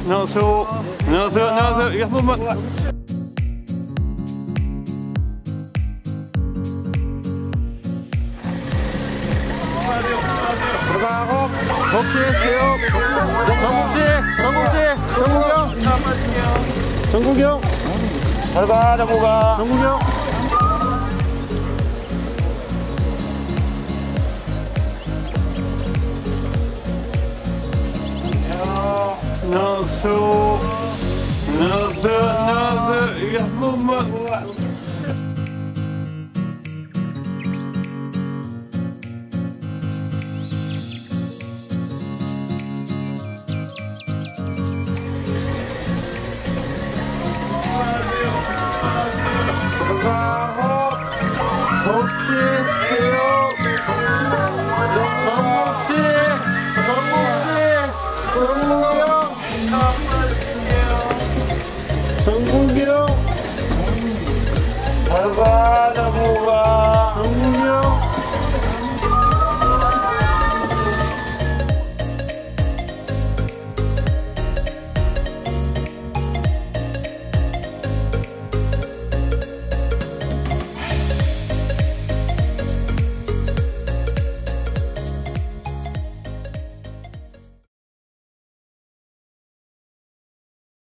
안녕하세요. 안녕하세요. 안녕하세요. 이게 한 번만. 들어가고 복귀해요. 정국이 형. 잘가 정국아. 정국이 형. 안녕하세요. 안녕하세요. 안녕하세요. 이게 한 번만. 건강하고 복귀해요.